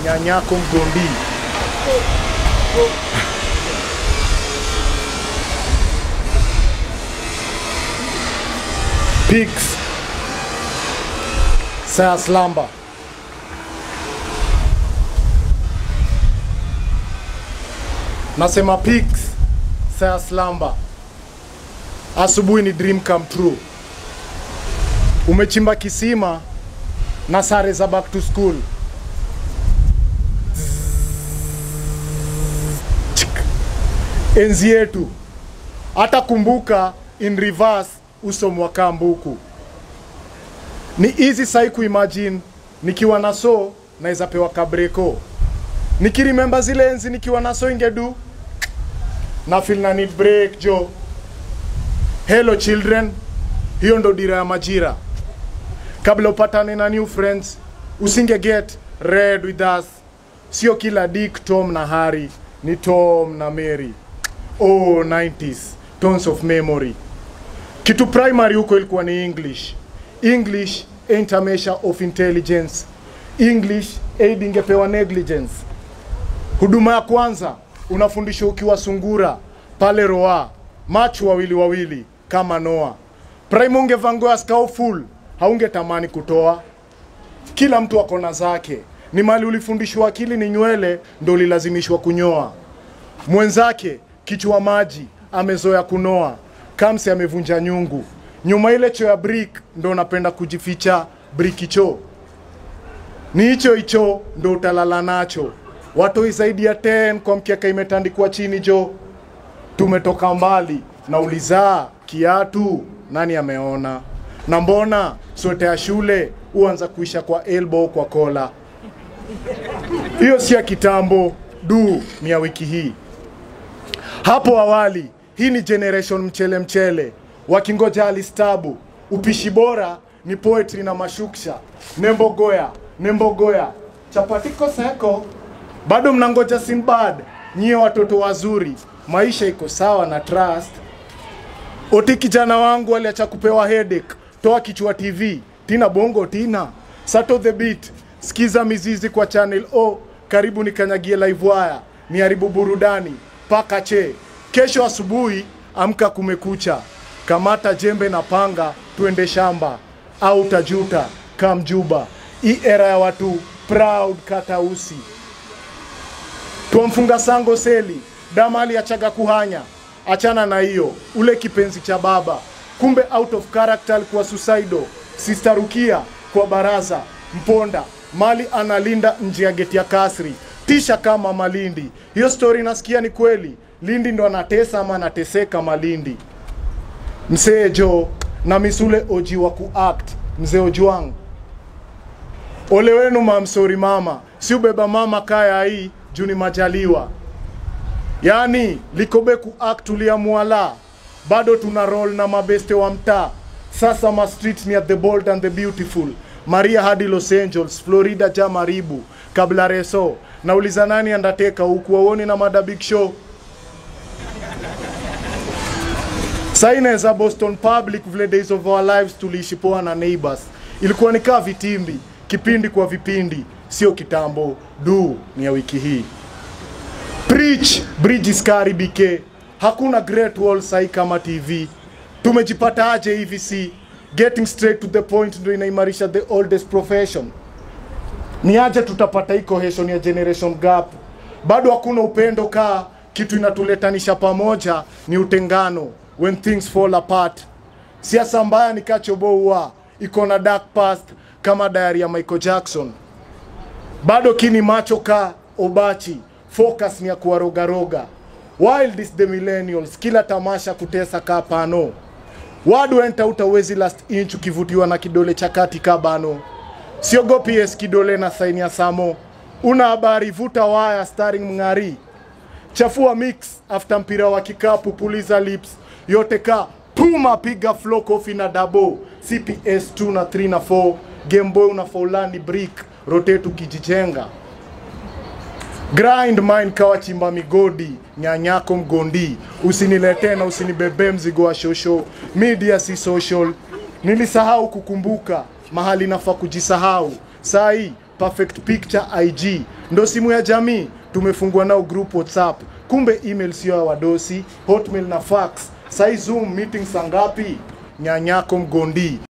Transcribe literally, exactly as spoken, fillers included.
nyanyako mgondi. Pigs saya slamba. Nasema pigs saya slamba. Asubuhi ni dream come true. Umechimba kisima na sare za back to school. Enzi yetu hata kumbuka in reverse uso mwaka mbuku. Ni easy sai kuimagine nikiwa na so naweza pewa kabreko. Nikiremember zile enzi nikiwa na so ingedu na feel na need break jo. Hello children, hiyo ndo dira ya majira. Kabla upatane na new friends, usinge get red with us. Sio kila Dick, Tom na Harry, ni Tom na Mary. Oh, nineties, tones of memory. Kitu primary huko ilikuwa ni English. English ain't a measure of intelligence. English aid ingepewa negligence. Huduma ya kwanza unafundishwa ukiwa sungura pale roa, macho wawili wawili kama Noah. Prime ungevangoa skao full, haungetamani kutoa. Kila mtu akona zake. Ni mali ulifundishwa akili ni nywele ndo ulilazimishwa kunyoa. Mwenzake kichwa maji amezoea kunoa, kamsi amevunja nyungu. Nyuma ile cho ya brick ndo napenda kujificha brick cho. Ni hicho hicho ndo utalala nacho. Watoi zaidi ya ten kwa mkeka imetandikwa chini jo. Tumetoka mbali na ulizaa kiatu nani ameona. Na mbona sote ya shule uanza kuisha kwa elbow kwa kola. Hiyo si ya kitambo, du ni ya wiki hii. Hapo awali, hii ni generation mchele mchele. Wakingoja alistabu, upishi bora ni poetry na mashuksha. Nembo goya, nembo goya, chapatiko seko. Bado mnangoja Sinbad, nyie watoto wazuri. Maisha iko sawa na trust. Oti kijana wangu aliacha kupewa headache. Toa kichwa T V, tina bongo tina. Sato the beat, skiza mizizi kwa channel O. Karibu nikanyagie live wire, ni haribu burudani. Paka che, kesho asubuhi amka kumekucha. Kamata jembe na panga, tuende shamba. Au tajuta, kamjuba. Hii era ya watu proud katausi. Tuamfunga sango seli, damali achaga kuhanya. Achana na hiyo, ule kipenzi cha baba. Kumbe out of character kwa suicidal. Sister Rukia kwa baraza, mponda. Mali analinda nje ya geti ya kasri. Tisha kama Malindi. Hiyo story nasikia ni kweli. Lindi ndo anatesa ama anateseka Malindi. Msee Jo na misule oji wa kuact. Mzee Ojuang. Ole wenu mamsori mama. Si ubeba mama kaya hii juni majaliwa. Yani likobe kuact uliamuala. Bado tuna roll na mabeste wa mtaa. Sasa ma street near the bold and the beautiful. Maria hadi Los Angeles, Florida jamaribu. Kabla reso. Nauliza nani andateka huku waoni na mada big show. Saina za Boston Public vile days of our lives tulishipoa na neighbors. Ilikuwa ni kaa vitimbi, kipindi kwa vipindi, sio kitambo, du ni ya wiki hii. Preach, bridges karibike. Hakuna great wall sai kama T V. Tumejipata aje E V C. Getting straight to the point ndo inaimarisha the oldest profession. Ni aje tutapata hii cohesion ya generation gap. Bado hakuna upendo kaa kitu inatuletanisha pamoja ni utengano. When things fall apart. Siasa mbaya ni kachoboa. Iko na dark past kama diary ya Michael Jackson. Bado kini macho ka obachi. Focus ni ya kuwaroga roga. Wild is the millennials. Kila tamasha kutesa ka pano. Wadu enta utawezi last inch ukivutiwa na kidole chakati kabano. Siogopi yes kidole na saini ya samo. Una habari vuta waya starring Mngari. Chafua mix after mpira wa kikapu puliza lips. Yote ka puma piga flow coffee na dabo. C P S two na three na four. Game Boy una faulani brick. Rotate ukijijenga. Grind mine kawa chimba migodi. Nyanyako mgondi. Usinilete na usinibebe mzigo wa shosho. Media si social. Nilisahau kukumbuka. Mahali nafaa kujisahau. Sai perfect picture I G. Ndo simu ya jamii, tumefungua nao group WhatsApp. Kumbe email sio ya wadosi, hotmail na fax. Sai Zoom meeting sangapi? Nyanyako mgondi.